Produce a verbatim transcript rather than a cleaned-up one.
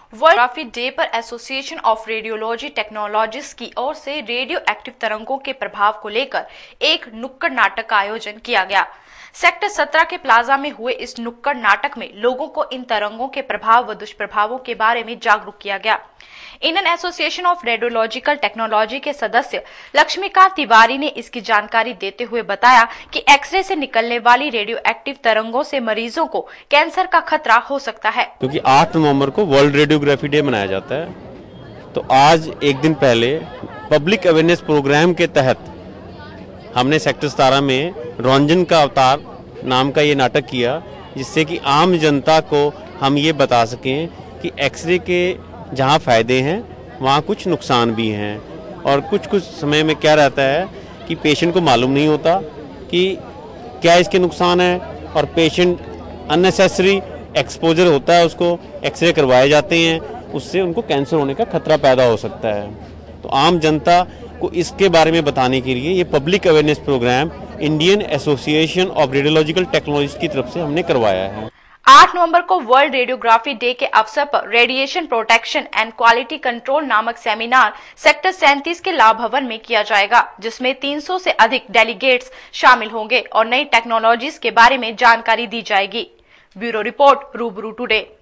World radiography day पर association of radiology technologist की ओर से रेडियो एक्टिव तरंगों के प्रभाव को लेकर एक नुक्कड़ नाटक का आयोजन किया गया। सेक्टर सत्रह के प्लाजा में हुए इस नुक्कड़ नाटक में लोगों को इन तरंगों के प्रभाव व दुष्प्रभावों के बारे में जागरूक किया गया। Indian association of radiological technology के सदस्य लक्ष्मीकांत तिवारी ने इसकी जानकारी देते हुए बताया कि एक्सरे से निकलने वाली रेडियो एक्टिव तरंगों से मरीजों को कैंसर का खतरा हो सकता है। क्योंकि आठ नवंबर को वर्ल्ड रेडियोग्राफी डे मनाया जाता है, तो आज एक दिन पहले पब्लिक अवेयरनेस प्रोग्राम के तहत हमने सेक्टर सतारह में रंजन का अवतार नाम का ये नाटक किया, जिससे कि आम जनता को हम ये बता सकें कि एक्सरे के जहाँ फायदे हैं वहाँ कुछ नुकसान भी हैं। और कुछ कुछ समय में क्या रहता है कि पेशेंट को मालूम नहीं होता कि क्या इसके नुकसान है, और पेशेंट अननेसेसरी एक्सपोजर होता है, उसको एक्सरे करवाए जाते हैं, उससे उनको कैंसर होने का खतरा पैदा हो सकता है। तो आम जनता को इसके बारे में बताने के लिए ये public awareness programme Indian association of radiological technology की तरफ से हमने करवाया है। आठ नवंबर को वर्ल्ड रेडियोग्राफी डे के अवसर पर radiation protection and quality control नामक सेमिनार सेक्टर सैंतीस के लाभ भवन में किया जाएगा, जिसमें तीन सौ से अधिक डेलीगेट्स शामिल होंगे और नई टेक्नोलॉजीज के बारे में जानकारी दी जाएगी। Bureau report, Rubaru today.